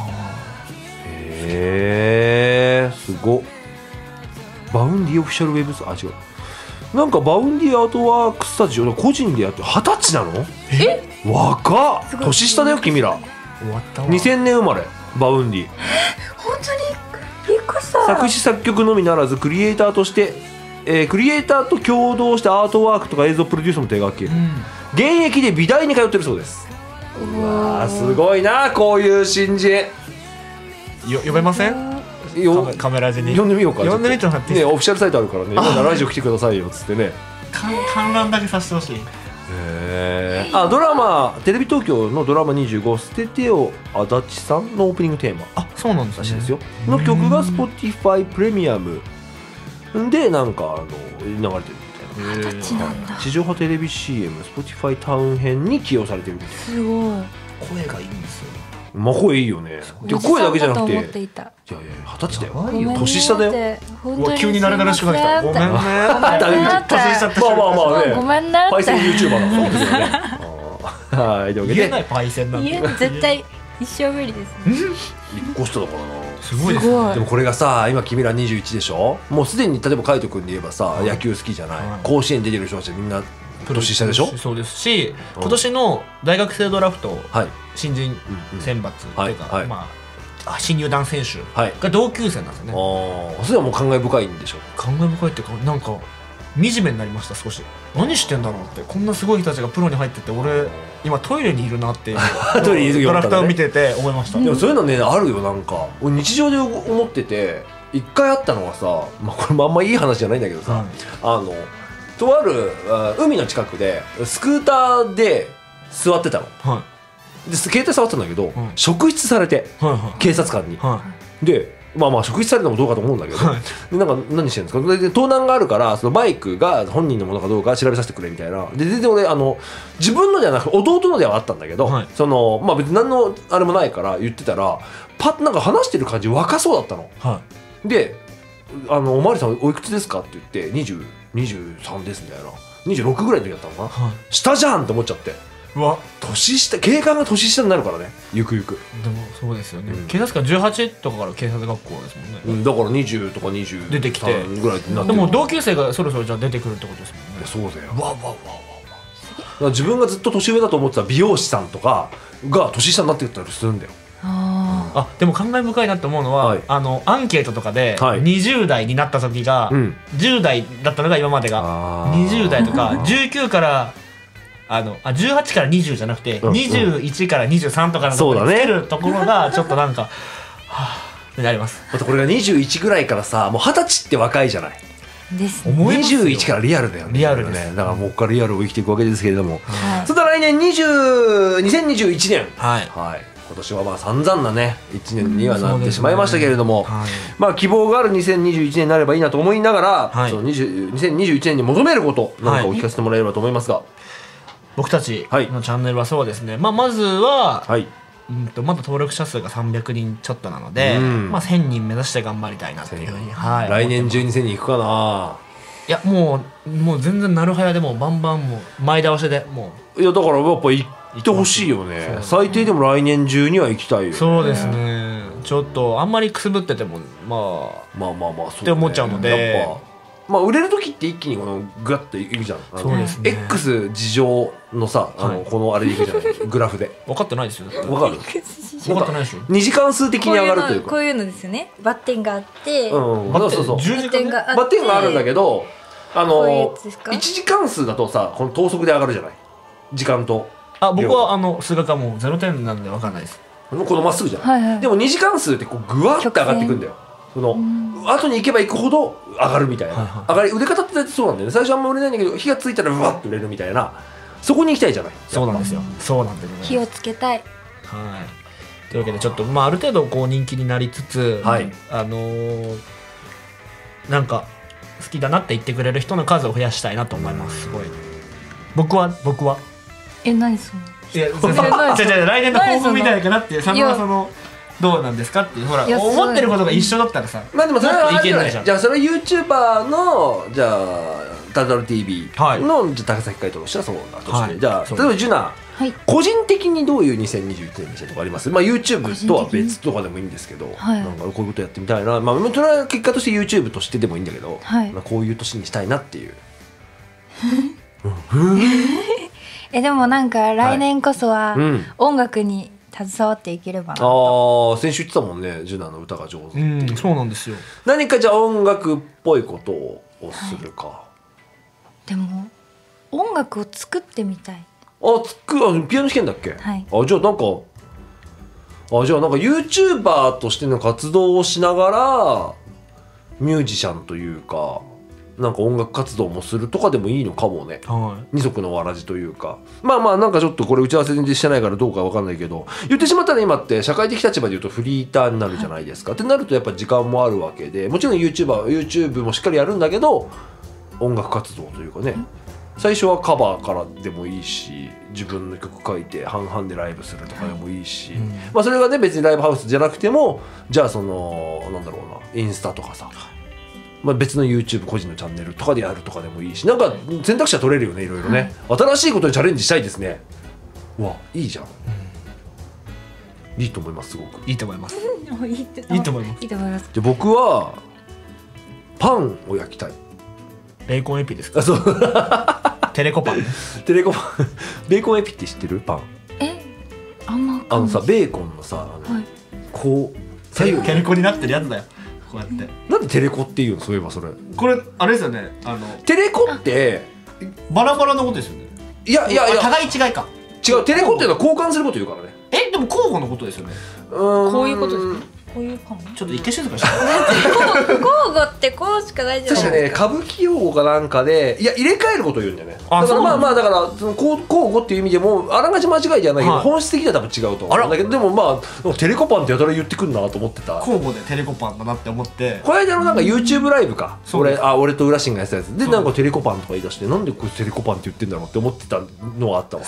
へえすごっ。バウンディオフィシャルウェブスあ違うなんかバウンディアートワークスタジオ個人でやってはたちなの。 え若っ。年下だよ君ら。 終わったわ。 にせんねん生まれバウンディ。 本当にびっくりした。 作詞作曲のみならずクリエイターとして、えー、クリエイターと共同してアートワークとか映像プロデュースも手掛ける、うん、現役で美大に通ってるそうです。うわーすごいなこういう新人。 よ呼べませんよカメラ字に呼んでみようか。 呼んでみてもらっていいねオフィシャルサイトあるからね今度ラジオ来てくださいよっつってね観覧だけさせてほしい。 へあドラマテレビ東京のドラマにじゅうご捨ててよ足立さんのオープニングテーマあそうなんですねですよの曲が Spotify プレミアムでなんかあの流れてるみたいな。 足立なんだ。 地上波テレビ シーエム Spotify タウン編に起用されてるみたいな。 すごい声がいいんですよ。 まあ声いいよね。で声だけじゃなくていやいやいや二十歳だよ。年下だよ。 急に慣れ慣れしくなってきた。ごめんね。 年下ってまあまあまあね。 ごめんな。 パイセン YouTuber だそうですよね。はいでも言えないパイセンなんて。 絶対一生無理です。 一個下だからな。 すごいです。 でもこれがさ今君らにじゅういちでしょ。もうすでに例えば海斗君で言えばさ野球好きじゃない。甲子園出てる人たちみんな年下でしょ。 そうですし今年の大学生ドラフト新人選抜というかまあ新入団選手が同級生なんですよね。 ああそれはもう感慨深いんでしょ。 感慨深いっていうかなんか惨めになりました少し。何してんだろうってこんなすごい人たちがプロに入ってて俺今トイレにいるなっていうトイレにいるドラフトを見てて思いました。 でもそういうのねあるよ。なんか日常で思ってて一回あったのがさまあこれもあんまいい話じゃないんだけどさあのとある海の近くでスクーターで座ってたの、はい、で携帯触ってたんだけど、はい、職質されて、はいはい、警察官に、はい、でまあまあ職質されたのもどうかと思うんだけど、はい、でなんか何してるんですかで盗難があるからそのバイクが本人のものかどうか調べさせてくれみたいなで全然俺あの自分のではなく弟のではあったんだけど、はい、そのまあ別に何のあれもないから言ってたらパッとなんか話してる感じ若そうだったの、はい、であのおまわりさんおいくつですかって言ってにじゅうにじゅうさんですみたいなにじゅうろくぐらいの時だったのかな、はい、下じゃんって思っちゃってうわ年下、警官が年下になるからね、ゆくゆく。 でもそうですよね、 うん、 警察官じゅうはちとかから警察学校ですもんね、 うん、だからにじゅうとかにじゅう出てきてぐらいになってでも同級生がそろそろじゃあ出てくるってことですもんね。 そうだよ。 わわわわわ自分がずっと年上だと思ってた美容師さんとかが年下になってったりするんだよ。 ああでも感慨深いなって思うのは、はい、あのアンケートとかでにじゅう代になった時が、はい、じゅう代だったのが今までがにじゅう代とかじゅうきゅうからあのあじゅうはちからにじゅうじゃなくて、うん、にじゅういちからにじゅうさんとかのところにつけるところがちょっとなんか、はぁってなります。 あとこれがにじゅういちぐらいからさ、もうはたちって若いじゃないですね。 にじゅういちからリアルだよね。 リアルですね。だからもうここからリアルを生きていくわけですけれども、はい、それから来年にじゅうにせんにじゅういちねん、はいはい、今年はまあ散々なねいちねんにはなってしまいましたけれども、ねはい、まあ希望があるにせんにじゅういちねんになればいいなと思いながら、はい、そのにせんにじゅういちねんに求めることなんかを聞かせてもらえればと思いますが、はい、 僕たちのチャンネルはそうですね、まあ、まずは、はい、うんとまだ登録者数がさんびゃくにんちょっとなので、うんまあ、せんにん目指して頑張りたいなっていうふうに、はい、 来年中にせんにんいくかな。 いやもうもう全然なるはやでもバンバンもう前倒しでもういやだからやっぱ行ってほしいよね。最低でも来年中には行きたいよね。 そうですね。ちょっとあんまりくすぶっててもまあまあまあまあそう、ね、 って思っちゃうのでやっぱまあ売れる時って一気にこのグワッといくじゃん。 そうですね。 X 事情のさあの、はい、このあれでいくじゃないグラフで分かってないですよ。 分かる分かってないでしょ。 にじかん数的に上がるというかこういうのですよね。バッテンがあって、 うん、そうそうそうバッテンがあってバッテンがあるんだけどあのいちじかん数だとさこの等速で上がるじゃない時間と。 あ僕はあの数学はもうゼロてんなんで分かんないです。 このまっすぐじゃない、はいはい、でもにじかん数ってこうグワッて上がっていくんだよ。その後に行けば行くほど上がるみたいな、はいはい、上がり売れ方って大体そうなんだよね。最初あんま売れないんだけど火がついたらブワッと売れるみたいなそこに行きたいじゃない。 そうなんですよ。そうなんだよね。 火をつけたい。 はいというわけでちょっとまあある程度こう人気になりつつ、はい、あのー、なんか好きだなって言ってくれる人の数を増やしたいなと思います。すごい僕は僕はえ何そのいやそれ来年の抱負みたいかなっていう佐野はそのどうなんですかっていうほら思ってることが一緒だったらさまあでもそれはあれじゃないじゃあそれ YouTuber のじゃあタルタル ティービー の、はい、じゃあ高崎海斗としてはそうだとして、はい、じゃあ例えばジュナ、はい、個人的にどういうにせんにじゅういちねんにしたいとかあります？まあ YouTube とは別とかでもいいんですけど、はい、なんかこういうことやってみたいなまあそれは結果として YouTube としてでもいいんだけど、はいまあ、こういう年にしたいなっていうえでもなんか来年こそは音楽に携わっていければなと、 うん、ああ先週言ってたもんねジュナの歌が上手っていう、 うん、そうなんですよ。 何かじゃあ音楽っぽいことをするか、はい、 でも音楽を作ってみたい。 あつくあピアノ弾けんだっけ、 はい、 あじゃあなんかあじゃあなんか YouTuber としての活動をしながらミュージシャンというかなんか音楽活動もするとかでもいいのかもね、はい、二足のわらじというかまあまあなんかちょっとこれ打ち合わせ全然してないからどうかわかんないけど言ってしまったら今って社会的立場で言うとフリーターになるじゃないですか、はい、ってなるとやっぱ時間もあるわけでもちろん YouTuber YouTube もしっかりやるんだけど音楽活動というかね最初はカバーからでもいいし自分の曲書いて半々でライブするとかでもいいし、うんまあ、それがね別にライブハウスじゃなくてもじゃあそのなんだろうなインスタとかさまあ、別の YouTube 個人のチャンネルとかでやるとかでもいいしなんか選択肢は取れるよねいろいろね、はい、新しいことにチャレンジしたいですね。うわいいじゃん、うん、いいと思いますすごくいいと思いますいいといいと思いますいいと思います。 で僕はパンを焼きたい。 ベーコンエピですか？ あそうテレコパンテレコパンベーコンエピって知ってる？パンえあんまあのさベーコンのさあの、はい、こう左右テレコになってるやつだよこうやってなんでテレコっていうのそういえばそれこれあれですよねあのテレコってバラバラのことですよね。 いやいやいや互い違いか違うテレコっていうのは交換すること言うからね。 えでも交互のことですよね。 うーんこういうことですね。こういう感じちょっと一回静かにして交互ってこうしかないじゃないですか。 確かね歌舞伎用語かなんかでいや入れ替えることを言うんだよね。だからまあまあだからその交互っていう意味でもあらがち間違いじゃないけど、はい、本質的には多分違うと思うんだけどでもまあテレコパンってやたら言ってくるなと思ってた。 交互でテレコパンだなって思ってこの間のなんか YouTube ライブか、うん、俺あ俺と浦新がやってたやつでなんかテレコパンとか言い出してなんでこれテレコパンって言ってんだろうって思ってたのはあったわ。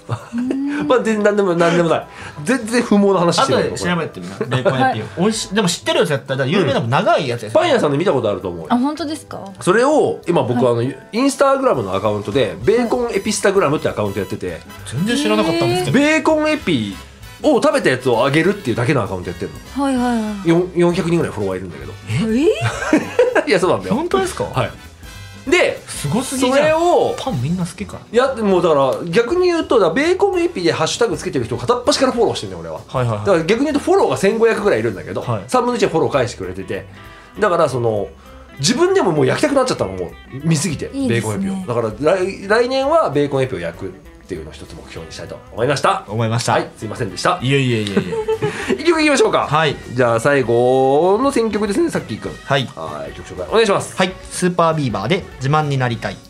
まあ全然何でも何でもない全然不毛な話してるよ。 後で調べてみなベーコンエピ美味しい。でも知ってるよ絶対。だから有名なも長いやつですよね。 パン屋さんで見たことあると思うよ。 あ、本当ですか。 それを今僕はあのインスタグラムのアカウントでベーコンエピスタグラムってアカウントやってて、 全然知らなかったんですけど、 ベーコンエピを食べたやつをあげるっていうだけのアカウントやってるの。 はいはいはい。 よんよんひゃくにんぐらいフォロワーいるんだけど。 えいやそうなんだよ。 本当ですか。 はい。で、 すごすぎじゃん。 それをパンみんな好きか。 いやもうだから逆に言うとだベーコンエピでハッシュタグつけてる人を片っ端からフォローしてるんだよ俺は。 はいはいはい。 だから逆に言うとフォローがせんごひゃくぐらいいるんだけど、 はい、 さんぶんのいちはフォロー返してくれてて、だからその自分でももう焼きたくなっちゃったのもう見すぎて。 いいですね、 ベーコンエピをだから来来年はベーコンエピを焼くっていうのを一つ目標にしたいと思いました思いました。 はい、すいませんでした。 いえいえいえいえ一曲いきましょうか。 はい。 じゃあ最後の選曲ですね、さっきくん。 はいはい、曲紹介お願いします。 はい、スーパービーバーで自慢になりたい。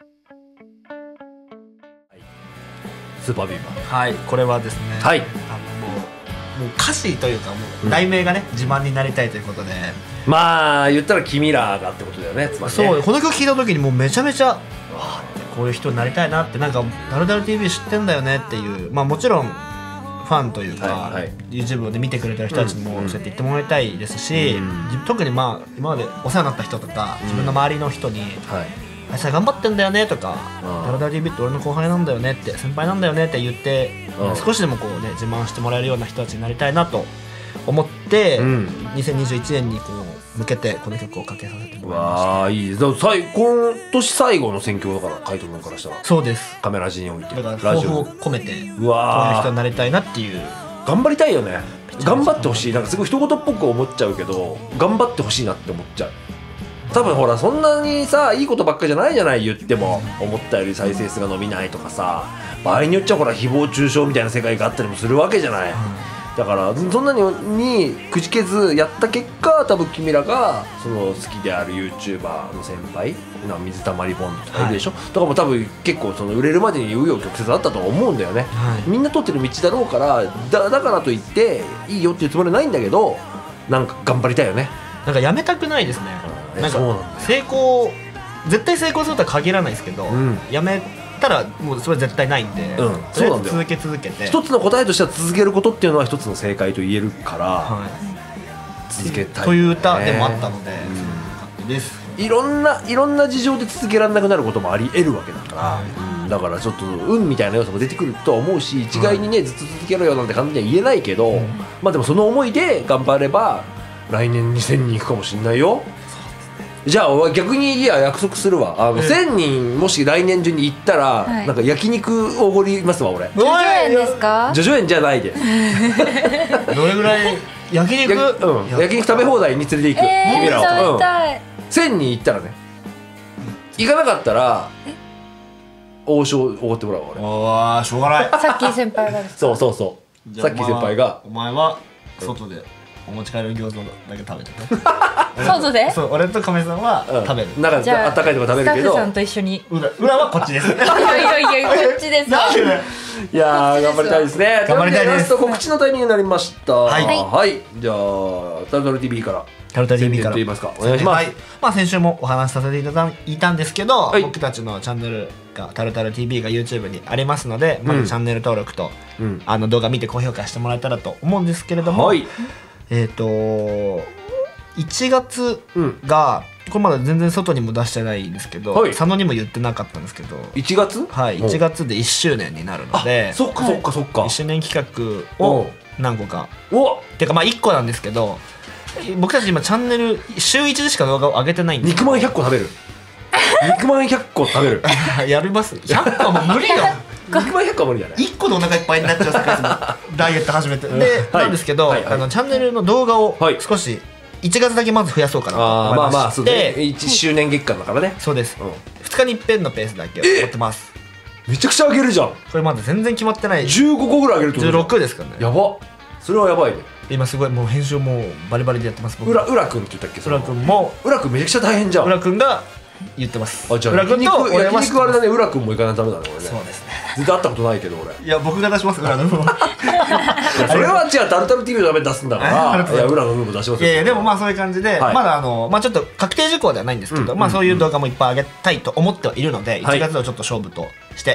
スーパービーバー。 はい、これはですね、 はい、 あのもうもう歌詞というかもう題名がね、うん、自慢になりたいということで、まあ言ったら君らがってことだよね、つまりね。 そう、この曲聴いた時にもうめちゃめちゃわーってこういう人になりたいなって、なんかダルダル ティーブイ 知ってんだよねっていう、まあもちろんファンというか、はいはい、YouTube で見てくれてる人たちにもそうやって言ってもらいたいですし、うん、特にまあ今までお世話になった人とか、うん、自分の周りの人に、はい、あいつら頑張ってんだよねとか、ダルダル ティーブイ って俺の後輩なんだよねって、先輩なんだよねって言って、うん、少しでもこうね自慢してもらえるような人たちになりたいなと思って、うん、にせんにじゅういちねんにこう向けてこの曲をかけさせてもらいました。 わあいいです。だから今年最後の選曲だから、海斗君からしたら。 そうです。 カメラ地に置いてだから抱負を込めてうわこういう人になりたいなっていう。 頑張りたいよね。頑張ってほしい。なんかすごい一言っぽく思っちゃうけど、頑張ってほしいなって思っちゃう。多分ほらそんなにさいいことばっかじゃないじゃない、言っても。思ったより再生数が伸びないとかさ、場合によっちゃほら誹謗中傷みたいな世界があったりもするわけじゃない、うん、だからそんなににくじけずやった結果、多分君らがその好きである YouTuber の先輩な水溜りボンドとかいるでしょ、はい、とかも多分結構その売れるまでに紆余曲折あったと思うんだよね、はい、みんな通ってる道だろうから、だだからといっていいよっていうつもりはないんだけど、なんか頑張りたいよね。 なんかやめたくないですね、うん、なんか成功絶対成功するとは限らないですけど、うん、やめたらもうそれは絶対ないんで、うん、そうなんだよ。続け続けて一つの答えとしては続けることっていうのは一つの正解と言えるから、はい、続けたい、ね、 という歌でもあったので、うん、です。 いろんないろんな事情で続けられなくなることもあり得るわけだから、はい、うん、だからちょっと運みたいな要素も出てくるとは思うし、一概にね、はい、ずっと続けろよなんて感じには言えないけど、うん、まあでもその思いで頑張れば来年にせんにんいくかもしれないよ。じゃあ逆にいや約束するわ、あの、えー、せんにんもし来年中に行ったら、はい、なんか焼肉おごりますわ俺。 ジョジョ園ですか？ ジョジョ園じゃないですどれぐらい焼肉、 うん、焼肉食べ放題に連れて行く、 えー、 君らを、 うん、 せんにん行ったらね、行かなかったら王将おごってもらうわ俺。 ああしょうがない。 さっき先輩がそうそうそう、さっき先輩がお前は外でお持ち帰りの餃子だけ食べてね外で？ そう、俺と亀さんは食べる、 うん、なんかあったかいとこ食べるけど、スタッフさんと一緒に裏, 裏はこっちですいやいやいやこっちですいやー頑張りたいですね。 頑張りたいです。 ラスト告知のタイミングになりました。はい、はい、じゃあタルタル ティーブイ からタルタル ティーブイ からと言いますか、お願いします。はい、 まあ先週もお話しさせていただいたんですけど、はい、僕たちのチャンネルがタルタル ティーブイ が YouTube にありますので、うん、まずチャンネル登録と、うん、あの動画見て高評価してもらえたらと思うんですけれども、はい、えっといちがつが、うん、これまだ全然外にも出してないんですけど、はい、佐野にも言ってなかったんですけど、 いちがつ？ はい、いちがつでいっしゅうねんになるので、 そっかそっかそっか、 いっしゅうねん企画を何個か、おっていうかまあいっこなんですけど、僕たち今チャンネル週いちでしか動画を上げてないんで、 肉まんひゃっこ食べる肉まんひゃっこ食べるやります？ひゃっこも無理よ肉まんひゃっこは無理じゃない？ いっこでお腹いっぱいになっちゃう世界ダイエット始めてで、はい、なんですけど、はいはい、あのチャンネルの動画を少しいちがつだけまず増やそうかなと思いまして、あまあまあそうね、いっしゅうねん月間だからね。そうです、うん、ふつかにいっぺんのペースだけやってます。 めちゃくちゃ上げるじゃん。 これまだ全然決まってない。 じゅうごこぐらい上げるってこと？ じゅうろくですかね。 やば、それはやばいね。 今すごいもう編集もバリバリでやってます。 うらうらくんって言ったっけ？ うらくんもうらくんめちゃくちゃ大変じゃん。 うらくんが言ってます。 あ、じゃあ焼肉焼肉あれだね、うらくんも行かないとダメだねこれね。 そうですね。 絶対会ったことないけど俺。 いや僕が出します。うらの分。 それは違う、タルタル ティーブイ のために出すんだから。いやうらの分も出しますよ。 いやいやでもまあそういう感じで、まだあのまあちょっと確定事項ではないんですけど、まあそういう動画もいっぱい上げたいと思ってはいるので、いちがつをちょっと勝負として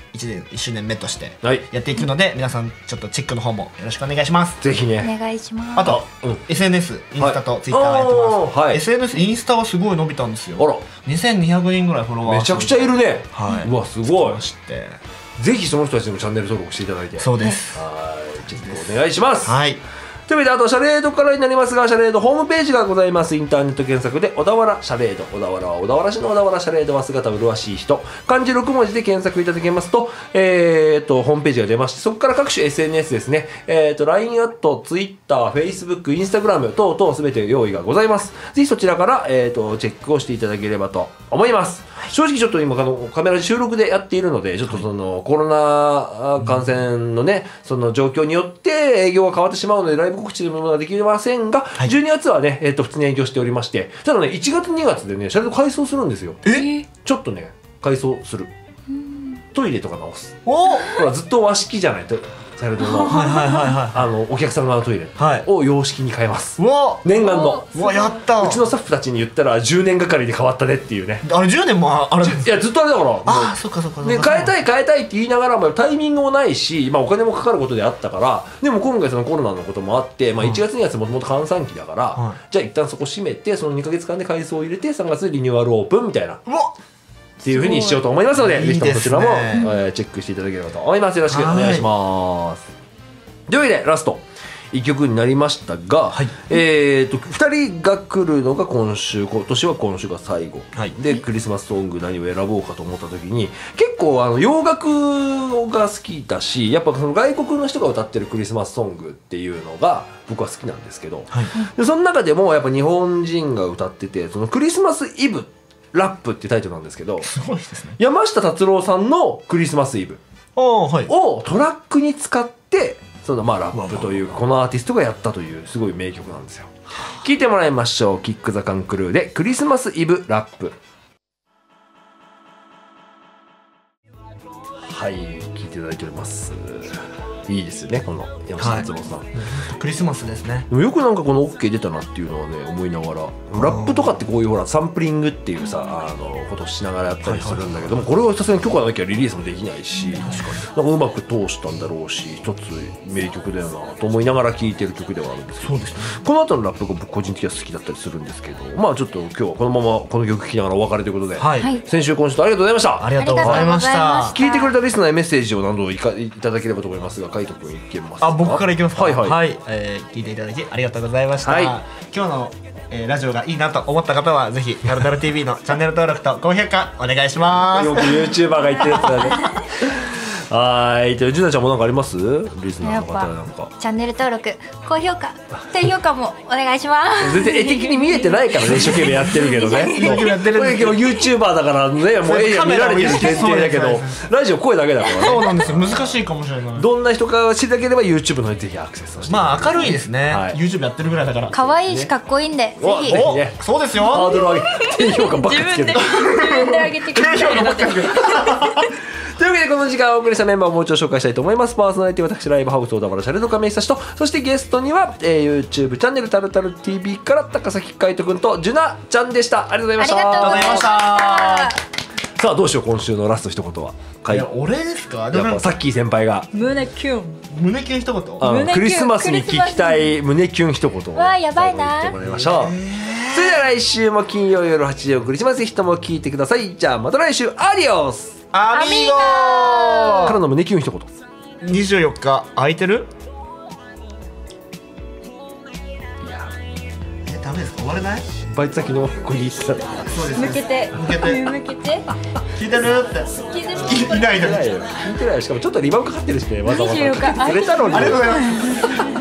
いちねんいっしゅうねんめとしてはいやっていくので、皆さんちょっとチェックの方もよろしくお願いします。 ぜひね。 お願いします。 あと、 うんエスエヌエス、インスタとツイッターがやってます。 あーはいエスエヌエス、インスタはすごい伸びたんですよ。 あらにせんにひゃくにんぐらいフォロワーめちゃくちゃいるね。 はいうわすごい。 ましてぜひその人たちにもチャンネル登録していただいて。 そうです。 はいチェックお願いします。 はい。 というわけで、あと、シャレードからになりますが、シャレードホームページがございます。インターネット検索で、小田原シャレード。小田原は小田原市の小田原シャレードは姿麗しい人。漢字ろく文字で検索いただけますと、えーと、ホームページが出まして、そこから各種 エスエヌエス ですね。えーと、ライン アット、Twitter、Facebook、Instagram 等々すべて用意がございます。ぜひそちらから、えーと、チェックをしていただければと思います。正直ちょっと今あのカメラで収録でやっているのでちょっとそのコロナ感染のねその状況によって営業が変わってしまうのでライブ告知というものができませんが、はい、じゅうにがつはね、えー、と普通に営業しておりまして、ただねいちがつにがつでねシャレード改装するんですよ。 えちょっとね改装するトイレとか直す。 おほらずっと和式じゃないとシャレードのはいはいはいはいあのお客様のトイレを洋式に変えます。 うわ念願のうわやったうちのスタッフたちに言ったらじゅうねんがかりで変わったねっていうね。 あれじゅうねんもあれいやずっとあれだからああそっかそっかそっかで変えたい変えたいって言いながらもタイミングもないし、まあ、お金もかかることであったからでも今回そのコロナのこともあって、まあ、いちがつにがつもともと閑散期だから、はい、じゃあ一旦そこ閉めてそのにかげつかんで改装を入れてさんがつでリニューアルオープンみたいなうわっていうふうにしようと思いますのでいいですねぜひともそちらも、えーチェックしていただければと思います。よろしくお願いします。というわけでラストいっきょくになりましたが、はい、えーとふたりが来るのが今週今年は今週が最後、はい、でクリスマスソング何を選ぼうかと思った時に結構あの洋楽が好きだしやっぱその外国の人が歌ってるクリスマスソングっていうのが僕は好きなんですけど、はい、でその中でもやっぱ日本人が歌っててそのクリスマスイブラップっていうタイトルなんですけどすごいですね山下達郎さんのクリスマスイブをトラックに使ってそのまあラップというこのアーティストがやったというすごい名曲なんですよ。聴いてもらいましょう。キック・ザ・カン・クルーでクリスマスイブラップ。はい聴いていただいております。いいですよねこの山下達郎さん、はい、 クリスマスですね。 でもよくなんかこの OK 出たなっていうのはね思いながらラップとかってこういうほらサンプリングっていうさあのことをしながらやったりするんだけども、これはさすがに許可なきゃリリースもできないしなんかうまく通したんだろうし一つ名曲だよなと思いながら聴いてる曲ではあるんですけど、 そうですね、 この後のラップが僕個人的には好きだったりするんですけど、まあちょっと今日はこのままこの曲聴きながらお別れということで、はい、先週今週とありがとうございました。 ありがとうございました。 聞いてくれたリスナーへメッセージを何度いかいただければと思いますが海斗君いけますか。 あ僕からいきますか。 はいはい、 はい、えー、聞いていただきありがとうございました、はい、今日の、えー、ラジオがいいなと思った方はぜひタルタル ティーブイ のチャンネル登録と高評価お願いします。 よく YouTuber が言ってるやつだねはい、じゅなちゃんも何かあります？リスナーの方なんかチャンネル登録、高評価、低評価もお願いします全然絵的に見えてないからね一生懸命やってるけどねこれ結構 YouTuber だからねもう絵が見られてる前提だけどラジオ声だけだからね。 そうなんですよ難しいかもしれない。 どんな人か知りたければ YouTube の方にぜひアクセスをしてまあ明るいですね、はい、YouTube やってるぐらいだから可愛いしかっこいいんで、ね、ぜひおね、そうですよハードル上げ低評価ばっかつけて自分で上げてくださいというわけでこの時間お送りしたメンバーをもう一度紹介したいと思います。パーソナリティは私ライブハウス小田原シャレの亀井久志とそしてゲストには、えー、YouTube チャンネルタルタル ティーブイ から高崎海斗くんとジュナちゃんでした。ありがとうございました。 ありがとうございました。 さあどうしよう今週のラスト一言は。 いや俺ですか。 やっぱさっきー先輩が胸キュン胸キュン一言クリスマスに聞きたい胸キュン一言をわーやばいな言ってもらいましょう。それでは来週も金曜夜はちじをクリスマスヒットも聞いてください。じゃあまた来週アディオスアミーゴからの胸キュン一言。 にじゅうよっか空いてる？ いやえダメですか終われない？ バイト先の子に言ってた。 向けて向けて向けて聞いてるって聞いてるいないの聞いてないよ。聞いてないよ。しかもちょっとリバウンドかかってるしねわざわざにじゅうよっかくれたのに。 ありがとうございます